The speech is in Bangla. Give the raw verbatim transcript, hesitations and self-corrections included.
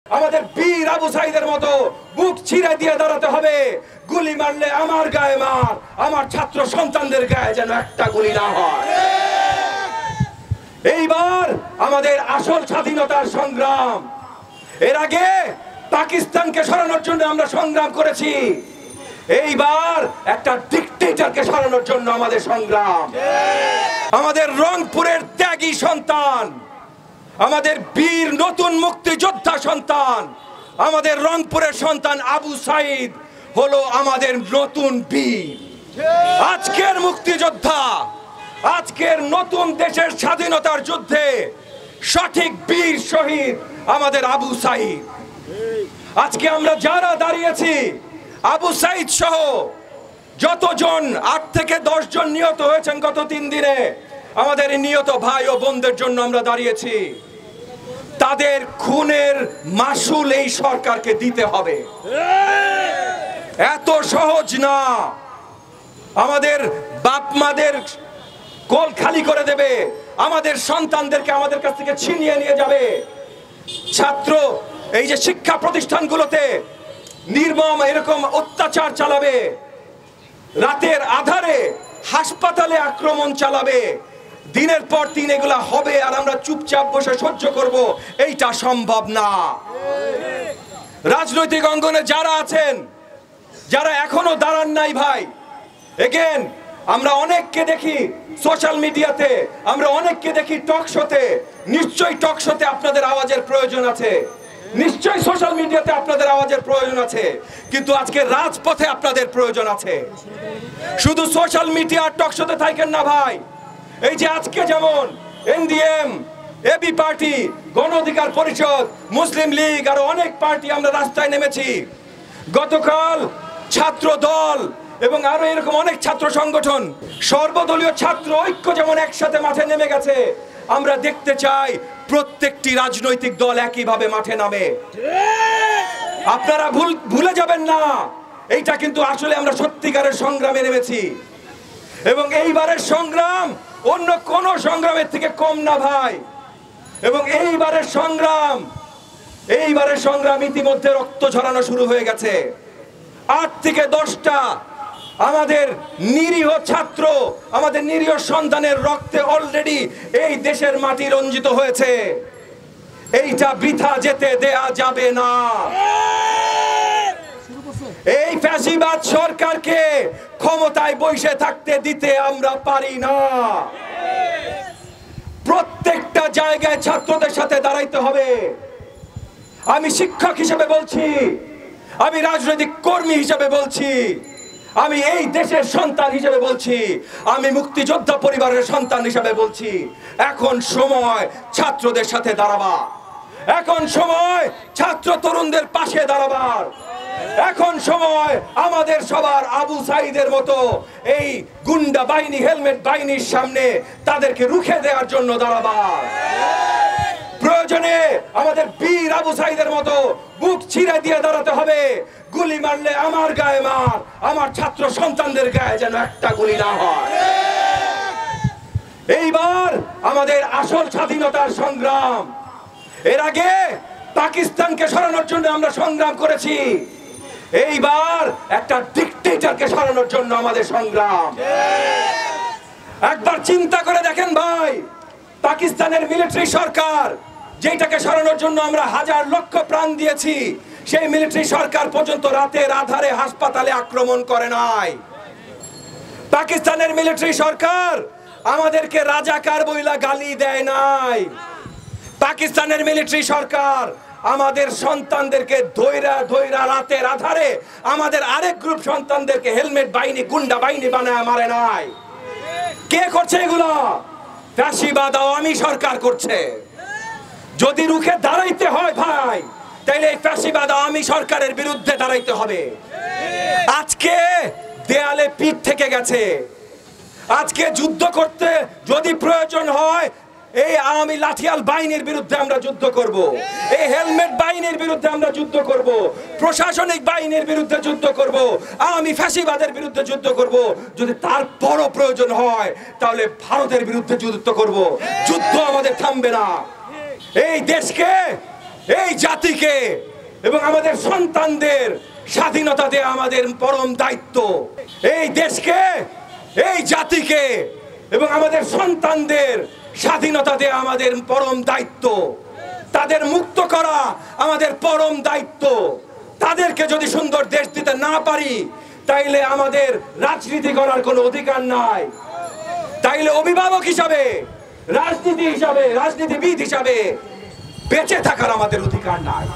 আমাদের বীর আবু সাইদের মতো বুক ছিঁড়ে দিয়ে দাঁড়াতে হবে। গুলি মারলে আমার গায়ে মার, আমার ছাত্র সন্তানদের গায়ে যেন একটা গুলি না হয়। এইবার আমাদের আসল স্বাধীনতার সংগ্রাম। এর আগে পাকিস্তানকে সরানোর জন্য আমরা সংগ্রাম করেছি, এইবার একটা ডিক্টেটরকে সরানোর জন্য আমাদের সংগ্রাম। আমাদের রংপুরের ত্যাগী সন্তান, আমাদের বীর নতুন মুক্তিযোদ্ধা সন্তান, আমাদের রংপুরের সন্তান আবু সাইদ হলো আমাদের নতুন বীর। আজকের মুক্তিযোদ্ধা, আজকের নতুন দেশের স্বাধীনতার যুদ্ধে সঠিক বীর শহীদ আমাদের আবু সাইদ। আজকে আমরা যারা দাঁড়িয়েছি, আবু সাইদ সহ যতজন আট থেকে দশ জন নিহত হয়েছেন গত তিন দিনে, আমাদের নিহত ভাই ও বোনদের জন্য আমরা দাঁড়িয়েছি। তাদের খুনের মাসুল এই সরকারকে দিতে হবে। এত সহজ না। আমাদের বাপ মাদের কোল খালি করে দেবে, আমাদের সন্তানদেরকে আমাদের কাছ থেকে ছিনিয়ে নিয়ে যাবে। ছাত্র এই যে শিক্ষা প্রতিষ্ঠানগুলোতে নির্মম এরকম অত্যাচার চালাবে, রাতের আধারে হাসপাতালে আক্রমণ চালাবে, দিনের পর দিন এগুলা হবে আর আমরা চুপচাপ বসে সহ্য করব, এইটা সম্ভব না। রাজনৈতিক অঙ্গনে যারা আছেন, যারা এখনো দাঁড়ান নাই ভাই, এগেন আমরা অনেককে দেখি সোশ্যাল মিডিয়াতে, আমরা অনেককে দেখি টক শোতে। নিশ্চয়ই টক শোতে আপনাদের আওয়াজের প্রয়োজন আছে, নিশ্চয়ই সোশ্যাল মিডিয়াতে আপনাদের আওয়াজের প্রয়োজন আছে, কিন্তু আজকে রাজপথে আপনাদের প্রয়োজন আছে। শুধু সোশ্যাল মিডিয়া আর টক শোতে থাকেন না ভাই। এই যে আজকে যেমন এনডিএম, এবি পার্টি, গণ অধিকার পরিষদ, মুসলিম লীগ আর অনেক পার্টি আমরা রাস্তায় নেমেছি। গতকাল ছাত্র দল এবং আরো এরকম অনেক ছাত্র সংগঠন, সর্বদলীয় ছাত্র ঐক্য যেমন একসাথে মাঠে নেমে গেছে, আমরা দেখতে চাই প্রত্যেকটি রাজনৈতিক দল একইভাবে মাঠে নামে। আপনারা ভুল ভুলে যাবেন না, এইটা কিন্তু আসলে আমরা সত্যিকারের সংগ্রামে নেমেছি এবং এইবারের সংগ্রাম অন্য কোন সংগ্রামের থেকে কম না ভাই। এবং এইবারের সংগ্রাম এইবারের সংগ্রাম ইতিমধ্যে রক্ত ঝরানো শুরু হয়ে গেছে। আট থেকে দশটা আমাদের নিরীহ ছাত্র, আমাদের নিরীহ সন্তানের রক্তে অলরেডি এই দেশের মাটি রঞ্জিত হয়েছে। এইটা বৃথা যেতে দেয়া যাবে না। এই ফ্যাসিবাদ সরকারকে ক্ষমতায় বসে থাকতে দিতে আমরা পারি না। প্রত্যেকটা জায়গায় ছাত্রদের সাথে দাঁড়াইতে হবে। আমি শিক্ষক হিসেবে বলছি, আমি রাজনৈতিক কর্মী হিসেবে বলছি, আমি এই দেশের সন্তান হিসেবে বলছি, আমি মুক্তিযোদ্ধা পরিবারের সন্তান হিসেবে বলছি, এখন সময় ছাত্রদের সাথে দাঁড়াবার, এখন সময় ছাত্র তরুণদের পাশে দাঁড়াবার, এখন সময় আমাদের সবার আবু সাইদের মতো এই গুন্ডা বাহিনী, হেলমেট বাহিনীর সামনে তাদেরকে রুখে দেওয়ার জন্য দাঁড়াবার। প্রয়োজনে আমাদের বীর আবু সাইদের মতো বুক ছিঁড়ে দিয়ে দাঁড়াতে হবে। গুলি মারলে আমার গায়ে মার, আমার ছাত্র সন্তানদের গায়ে যেন একটা গুলি না হয়। এইবার আমাদের আসল স্বাধীনতার সংগ্রাম। এর আগে পাকিস্তানকে সরানোর জন্য আমরা সংগ্রাম করেছি, এইবার একটা ডিক্টেটরকে সরানোর জন্য আমাদের সংগ্রাম। একবার চিন্তা করে দেখেন ভাই, পাকিস্তানের মিলিটারি সরকার যেটাকে সরানোর জন্য আমরা হাজার লক্ষ প্রাণ দিয়েছি, সেই মিলিটারি সরকার পর্যন্ত রাতের আধারে হাসপাতালে আক্রমণ করে নাই। পাকিস্তানের মিলিটারি সরকার আমাদেরকে রাজাকার বইলা গালি দেয় নাই। পাকিস্তানের মিলিটারি সরকার আমাদের সন্তানদেরকে ধৈরা ধৈরা রাতের আধারে আমাদের আরেক গ্রুপ সন্তানদেরকে হেলমেট বাহিনী, গুন্ডা বাহিনী বানায় মারে নাই। কে করছে এগুলো? ফ্যাসিবাদ আওয়ামী সরকার করছে। যদি রুখে দাঁড়াইতে হয় ভাই, তাইলে এই ফ্যাসিবাদ আওয়ামী সরকারের বিরুদ্ধে দাঁড়াইতে হবে। আজকে দেয়ালে পিঠ থেকে গেছে, আজকে যুদ্ধ করতে যদি প্রয়োজন হয় এই আওয়ামী লাঠিয়াল বাহিনীর বিরুদ্ধে আমরা যুদ্ধ করব, এই হেলমেট বাহিনীর বিরুদ্ধে আমরা যুদ্ধ করব, প্রশাসনিক বাহিনীর বিরুদ্ধে যুদ্ধ করব, আওয়ামী ফ্যাসিবাদের বিরুদ্ধে যুদ্ধ করব। যদি তার বড় প্রয়োজন হয় তাহলে ভারতের বিরুদ্ধে যুদ্ধ করব। যুদ্ধ আমাদের থামবে না। এই দেশকে এই জাতিকে এবং আমাদের সন্তানদের স্বাধীনতা দেওয়া আমাদের পরম দায়িত্ব। এই দেশকে, এই জাতিকে এবং আমাদের সন্তানদের স্বাধীনতা দেওয়া আমাদের পরম দায়িত্ব। তাদের মুক্ত করা আমাদের পরম দায়িত্ব। তাদেরকে যদি সুন্দর দেশ দিতে না পারি, তাইলে আমাদের রাজনীতি করার কোনো অধিকার নাই। তাইলে অভিভাবক হিসাবে, রাজনীতি হিসাবে, রাজনীতিবিদ হিসাবে বেঁচে থাকার আমাদের অধিকার নাই।